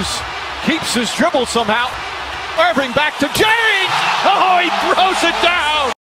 keeps his dribble somehow. Irving back to James. Oh, he throws it down.